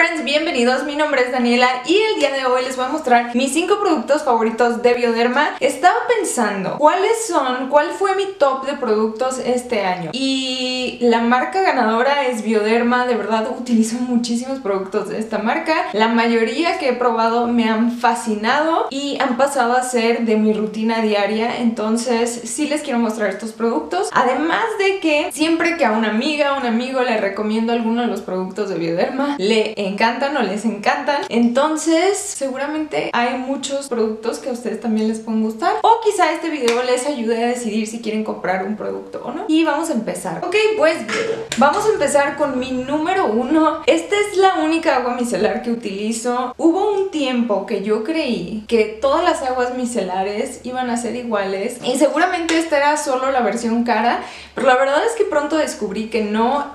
friends, bienvenidos, mi nombre es Daniela y el día de hoy les voy a mostrar mis 5 productos favoritos de Bioderma. Estaba pensando cuál fue mi top de productos este año y la marca ganadora es Bioderma. De verdad utilizo muchísimos productos de esta marca, la mayoría que he probado me han fascinado y han pasado a ser de mi rutina diaria, entonces sí les quiero mostrar estos productos, además de que siempre que a una amiga o un amigo le recomiendo alguno de los productos de Bioderma, le encantan o les encantan. Entonces seguramente hay muchos productos que a ustedes también les pueden gustar, o quizá este video les ayude a decidir si quieren comprar un producto o no. Y vamos a empezar. Ok, pues bien, vamos a empezar con mi número 1. Esta es la única agua micelar que utilizo. Hubo un tiempo que yo creí que todas las aguas micelares iban a ser iguales y seguramente esta era solo la versión cara, pero la verdad es que pronto descubrí que no.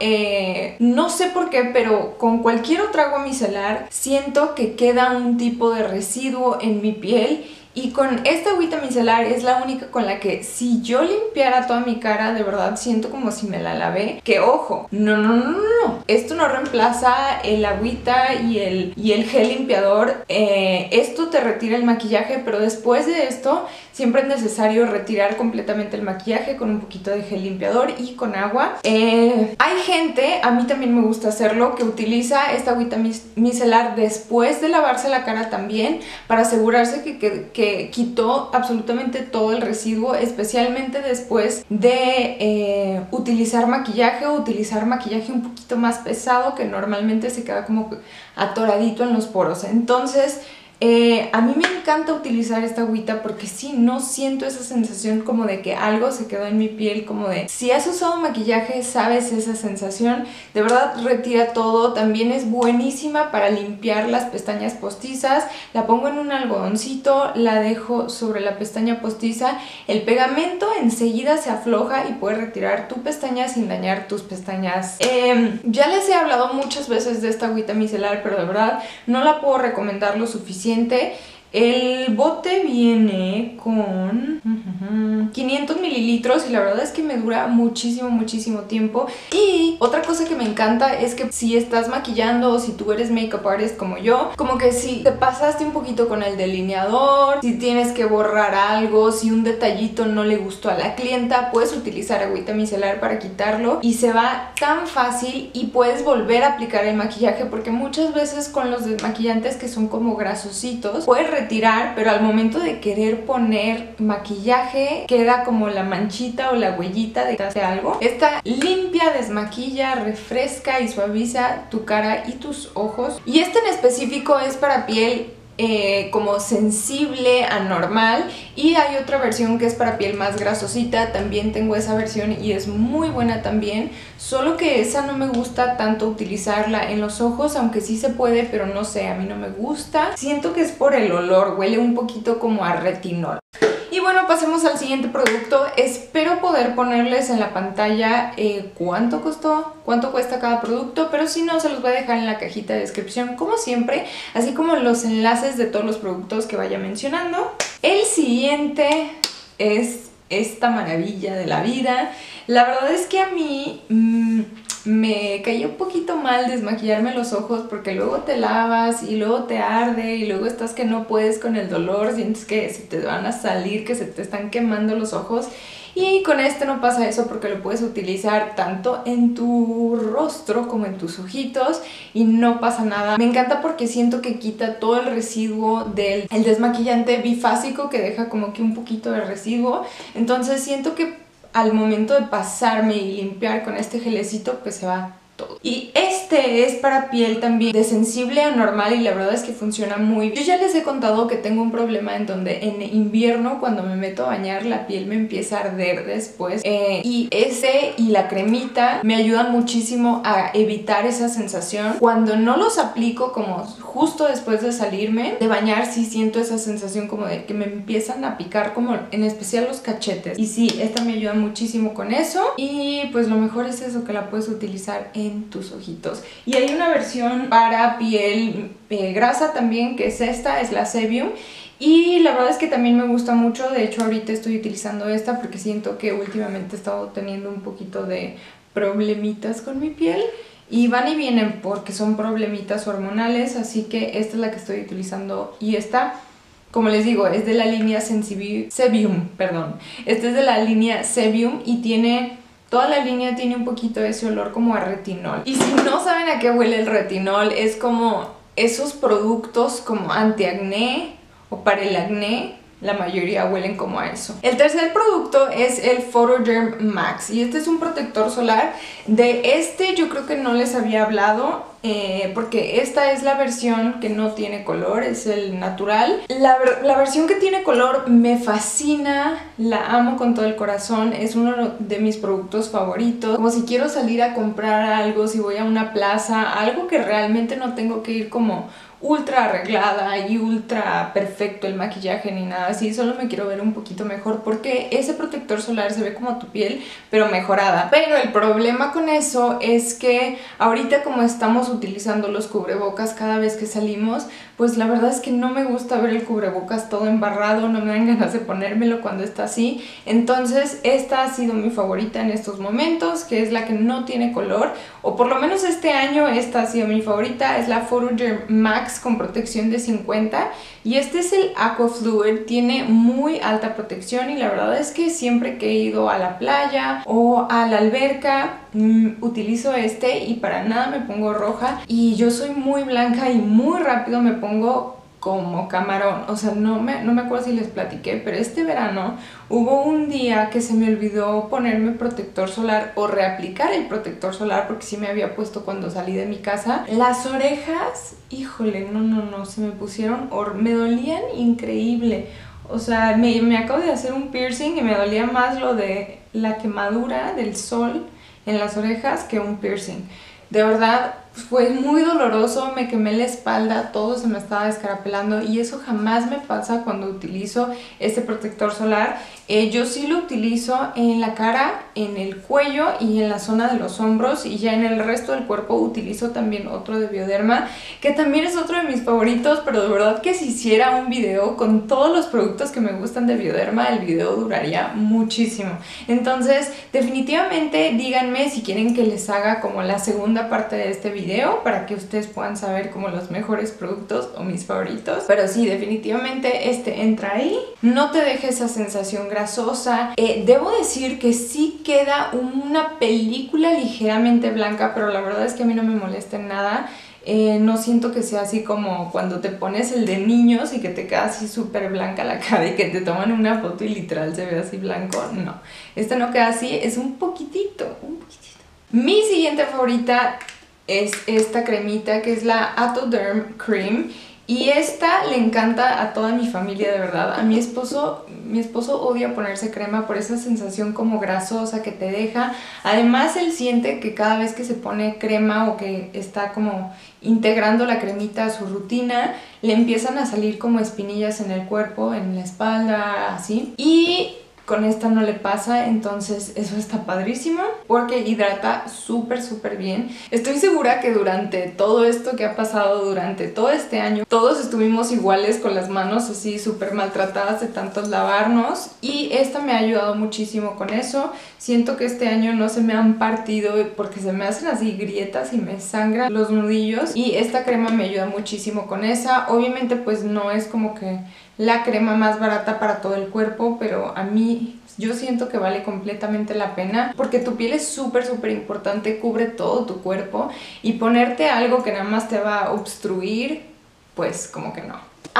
No sé por qué, pero con cualquier otra agua micelar siento que queda un tipo de residuo en mi piel. Y con esta agüita micelar es la única con la que si yo limpiara toda mi cara, de verdad siento como si me la lavé. Que ojo, no. Esto no reemplaza el agüita y el gel limpiador. Esto te retira el maquillaje, pero después de esto siempre es necesario retirar completamente el maquillaje con un poquito de gel limpiador y con agua. Hay gente, a mí también me gusta hacerlo, que utiliza esta agüita micelar después de lavarse la cara también, para asegurarse que quitó absolutamente todo el residuo, especialmente después de utilizar maquillaje o utilizar maquillaje un poquito más pesado que normalmente se queda como atoradito en los poros. Entonces a mí me encanta utilizar esta agüita porque sí, no siento esa sensación como de que algo se quedó en mi piel, como de si has usado maquillaje sabes esa sensación. De verdad retira todo. También es buenísima para limpiar las pestañas postizas. La pongo en un algodoncito, la dejo sobre la pestaña postiza, el pegamento enseguida se afloja y puedes retirar tu pestaña sin dañar tus pestañas. Ya les he hablado muchas veces de esta agüita micelar, pero de verdad no la puedo recomendar lo suficiente. El bote viene con 500 mililitros y la verdad es que me dura muchísimo tiempo. Y otra cosa que me encanta es que si estás maquillando o si tú eres makeup artist como yo, como que si te pasaste un poquito con el delineador, si tienes que borrar algo, si un detallito no le gustó a la clienta, puedes utilizar agüita micelar para quitarlo y se va tan fácil y puedes volver a aplicar el maquillaje, porque muchas veces con los desmaquillantes que son como grasositos puedes retirar, pero al momento de querer poner maquillaje queda como la manchita o la huellita de algo. Esta limpia, desmaquilla, refresca y suaviza tu cara y tus ojos. Y este en específico es para piel como sensible a normal, y hay otra versión que es para piel más grasosita. También tengo esa versión y es muy buena también, solo que esa no me gusta tanto utilizarla en los ojos, aunque sí se puede, pero no sé, a mí no me gusta. Siento que es por el olor, huele un poquito como a retinol. Y bueno, pasemos al siguiente producto. Espero poder ponerles en la pantalla cuánto costó, cuánto cuesta cada producto, pero si no, se los voy a dejar en la cajita de descripción como siempre, así como los enlaces de todos los productos que vaya mencionando. El siguiente es esta maravilla de la vida. La verdad es que a mí me caía un poquito mal desmaquillarme los ojos, porque luego te lavas y luego te arde y luego estás que no puedes con el dolor, sientes que se te van a salir, que se te están quemando los ojos. Y con este no pasa eso, porque lo puedes utilizar tanto en tu rostro como en tus ojitos y no pasa nada. Me encanta porque siento que quita todo el residuo del desmaquillante bifásico, que deja como que un poquito de residuo. Entonces siento que al momento de pasarme y limpiar con este gelecito, pues se va todo. Y este es para piel también de sensible a normal y la verdad es que funciona muy bien. Yo ya les he contado que tengo un problema en donde en invierno, cuando me meto a bañar, la piel me empieza a arder después, y ese y la cremita me ayudan muchísimo a evitar esa sensación. Cuando no los aplico como justo después de salirme de bañar, sí siento esa sensación como de que me empiezan a picar, como en especial los cachetes, y sí, esta me ayuda muchísimo con eso. Y pues lo mejor es eso, que la puedes utilizar en tus ojitos. Y hay una versión para piel grasa también, que es esta, es la Sebium, y la verdad es que también me gusta mucho. De hecho ahorita estoy utilizando esta porque siento que últimamente he estado teniendo un poquito de problemitas con mi piel y van y vienen porque son problemitas hormonales, así que esta es la que estoy utilizando y esta, como les digo, es de la línea Sebium, perdón. Esta es de la línea Sebium y toda la línea tiene un poquito de ese olor como a retinol. Y si no saben a qué huele el retinol, es como esos productos como antiacné o para el acné. La mayoría huelen como a eso. El tercer producto es el Photoderm Max y este es un protector solar. De este yo creo que no les había hablado porque esta es la versión que no tiene color, es el natural. La versión que tiene color me fascina, la amo con todo el corazón, es uno de mis productos favoritos. Como si quiero salir a comprar algo, si voy a una plaza, algo que realmente no tengo que ir como ultra arreglada y ultra perfecto el maquillaje ni nada así, solo me quiero ver un poquito mejor porque ese protector solar se ve como tu piel pero mejorada. Pero el problema con eso es que ahorita como estamos utilizando los cubrebocas cada vez que salimos, pues la verdad es que no me gusta ver el cubrebocas todo embarrado, no me dan ganas de ponérmelo cuando está así. Entonces esta ha sido mi favorita en estos momentos, que es la que no tiene color, o por lo menos este año esta ha sido mi favorita, es la Photoderm Max con protección de 50 y este es el Aqua Fluid, tiene muy alta protección y la verdad es que siempre que he ido a la playa o a la alberca utilizo este y para nada me pongo roja, y yo soy muy blanca y muy rápido me pongo como camarón. O sea, no me acuerdo si les platiqué, pero este verano hubo un día que se me olvidó ponerme protector solar o reaplicar el protector solar porque sí me había puesto cuando salí de mi casa. Las orejas, híjole, no, se me pusieron, me dolían increíble. O sea, me acabo de hacer un piercing y me dolía más lo de la quemadura del sol en las orejas que un piercing. De verdad, fue muy doloroso, me quemé la espalda, todo se me estaba descarapelando y eso jamás me pasa cuando utilizo este protector solar. Yo sí lo utilizo en la cara, en el cuello y en la zona de los hombros, y ya en el resto del cuerpo utilizo también otro de Bioderma, que también es otro de mis favoritos, pero de verdad que si hiciera un video con todos los productos que me gustan de Bioderma, el video duraría muchísimo. Entonces, definitivamente díganme si quieren que les haga como la segunda parte de este video para que ustedes puedan saber como los mejores productos o mis favoritos. Pero sí, definitivamente este entra ahí. No te deje esa sensación grasosa. Debo decir que sí queda una película ligeramente blanca, pero la verdad es que a mí no me molesta en nada. No siento que sea así como cuando te pones el de niños y que te queda así súper blanca la cara y que te toman una foto y literal se ve así blanco. No, este no queda así, es un poquitito. Mi siguiente favorita es esta cremita que es la Atoderm Cream. Y esta le encanta a toda mi familia, de verdad. A mi esposo odia ponerse crema por esa sensación como grasosa que te deja. Además, él siente que cada vez que se pone crema o que está como integrando la cremita a su rutina, le empiezan a salir como espinillas en el cuerpo, en la espalda, así. Y con esta no le pasa, entonces eso está padrísimo porque hidrata súper bien. Estoy segura que durante todo esto que ha pasado durante todo este año, todos estuvimos iguales con las manos así súper maltratadas de tantos lavarnos, y esta me ha ayudado muchísimo con eso. Siento que este año no se me han partido porque se me hacen así grietas y me sangran los nudillos, y esta crema me ayuda muchísimo con esa. Obviamente pues no es como que la crema más barata para todo el cuerpo, pero a mí yo siento que vale completamente la pena porque tu piel es súper importante, cubre todo tu cuerpo, y ponerte algo que nada más te va a obstruir, pues como que no.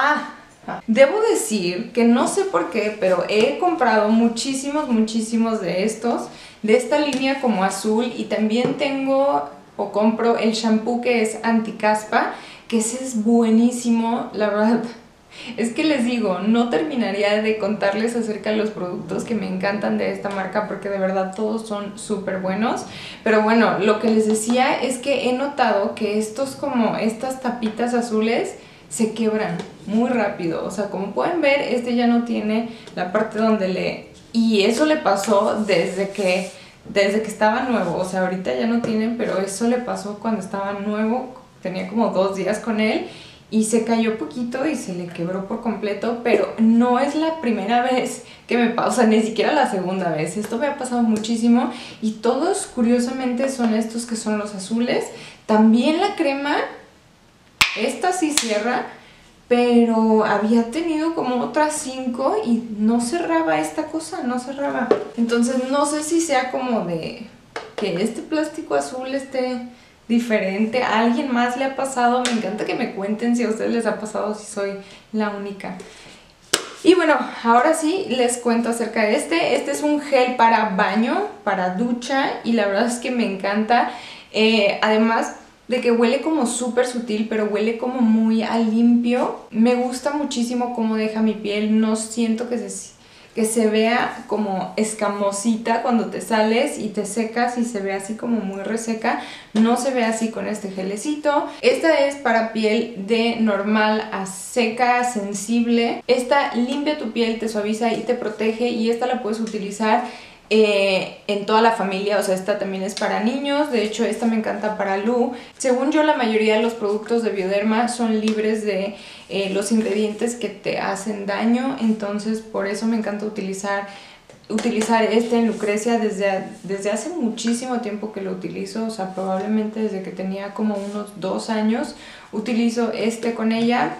Debo decir que no sé por qué, pero he comprado muchísimos de estos, de esta línea como azul, y también tengo o compro el shampoo que es anti-caspa, que ese es buenísimo, la verdad. Es que les digo, no terminaría de contarles acerca de los productos que me encantan de esta marca porque de verdad todos son súper buenos. Pero bueno, lo que les decía es que he notado que estas tapitas azules se quebran muy rápido. O sea, como pueden ver, este ya no tiene la parte donde y eso le pasó desde que estaba nuevo. O sea, ahorita ya no tienen, pero eso le pasó cuando estaba nuevo. Tenía como 2 días con él. y se cayó poquito y se le quebró por completo, pero no es la primera vez que me pasa, ni siquiera la segunda vez. Esto me ha pasado muchísimo y todos curiosamente son estos que son los azules. También la crema, esta sí cierra, pero había tenido como otras 5 y no cerraba esta cosa, no cerraba. Entonces no sé si sea como de que este plástico azul esté diferente. ¿A alguien más le ha pasado? Me encanta que me cuenten si a ustedes les ha pasado, si soy la única. Y bueno, ahora sí les cuento acerca de este. Este es un gel para baño, para ducha, y la verdad es que me encanta. Además de que huele como súper sutil, pero huele como muy a limpio. Me gusta muchísimo cómo deja mi piel. No siento que se vea como escamosita cuando te sales y te secas y se ve así como muy reseca. No se ve así con este gelecito. Esta es para piel de normal a seca, sensible. Esta limpia tu piel, te suaviza y te protege, y esta la puedes utilizar en toda la familia. O sea, esta también es para niños. De hecho, esta me encanta para Lu. Según yo, la mayoría de los productos de Bioderma son libres de los ingredientes que te hacen daño, entonces por eso me encanta utilizar este en Lucrecia. Desde hace muchísimo tiempo que lo utilizo, o sea, probablemente desde que tenía como unos 2 años utilizo este con ella,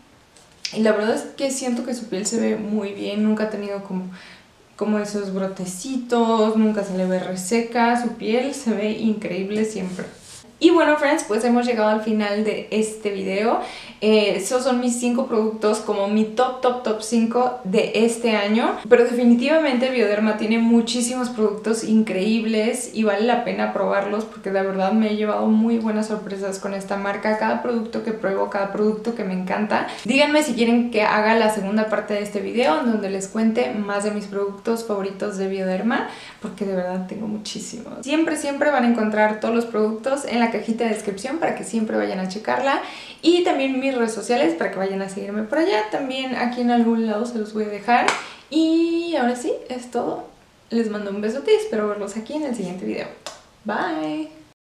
y la verdad es que siento que su piel se ve muy bien. Nunca ha tenido como esos brotecitos, nunca se le ve reseca, su piel se ve increíble siempre. Y bueno, friends, pues hemos llegado al final de este video. Esos son mis 5 productos, como mi top 5 de este año. Pero definitivamente Bioderma tiene muchísimos productos increíbles y vale la pena probarlos, porque de verdad me he llevado muy buenas sorpresas con esta marca. Cada producto que pruebo, cada producto que me encanta. Díganme si quieren que haga la segunda parte de este video, en donde les cuente más de mis productos favoritos de Bioderma, porque de verdad tengo muchísimos. Siempre van a encontrar todos los productos en la cajita de descripción para que siempre vayan a checarla, y también mis redes sociales para que vayan a seguirme por allá. También aquí en algún lado se los voy a dejar. Y ahora sí, es todo. Les mando un besote y espero verlos aquí en el siguiente video. Bye.